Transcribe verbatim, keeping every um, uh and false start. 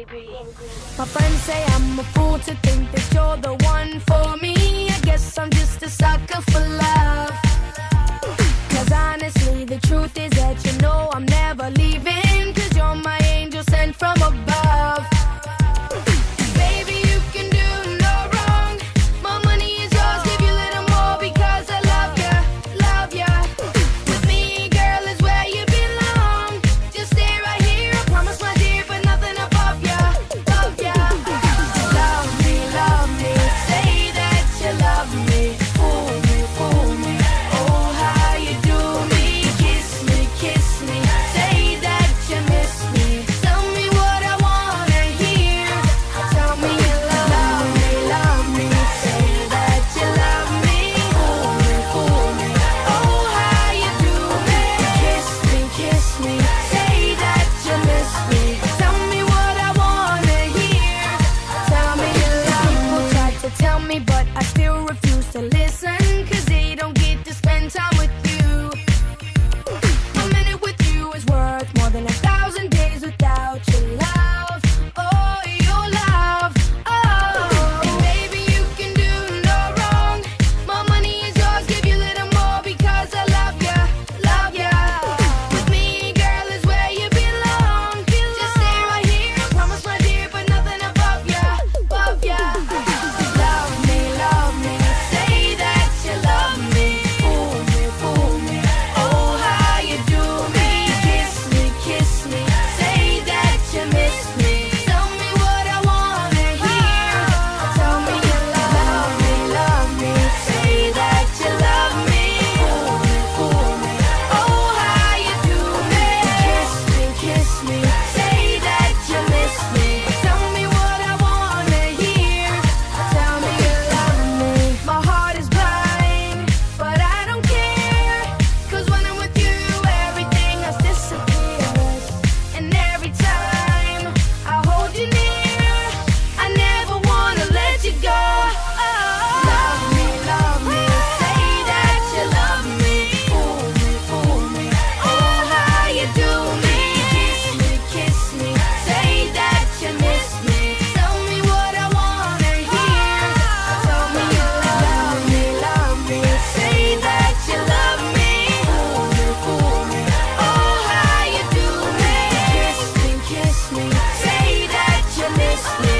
My friends say I'm a fool to think that you're the one for me. I guess I'm just a sucker for love. Cause honestly, the truth is that you know I'm never leaving. Cause you're my angel sent from above. Baby, you can do no wrong. My money is yours, give you a little more because I love ya, love ya. With me, girl, is where you belong. Just stay right here, I promise, my dear, but nothing above ya, love ya. Love me, love me, say that you love me. Fool me, fool me, oh how you do me. Kiss me, kiss me, say that you miss me. Tell me what I wanna hear. Tell me you love me, love me, say that you love me. Fool me, fool me, oh how you do me. Kiss me, kiss me, say that you miss me. Tell me what I wanna hear. Tell me you love me. People try to tell me, but I still refuse to listen. Cause they don't get to spend time with you. A minute with you is worth more than a thousand days without your love. Oh, your love. Oh, and baby, you can do no wrong. My money is yours, give you a little more because I love ya, love ya. With me, girl, is where you belong. Just stay right here, I promise, my dear, but nothing above ya, above ya. Love me, love me, say that you love me. Fool me, fool me, oh how you do me. Kiss me, kiss me, say that you miss me. Tell me what I wanna hear. Tell me you love me, love me, say that you love me. Fool me, fool me, oh how you do me. Kiss me, kiss me, say that you miss me. Tell me what I wanna hear. Tell me you love me. My heart is blind, but I don't care. Cause when I'm with you, everything else disappears. And every time I hold you near, I never wanna let you go. Love me, love me, say that you love me. Fool me, fool me, oh how you do me. Kiss me, kiss me, say that you miss me. Tell me what I wanna hear. Tell me you love me, love me, say that you love me. Fool me, fool me, oh how you do me. Kiss me, kiss me, say that you miss me.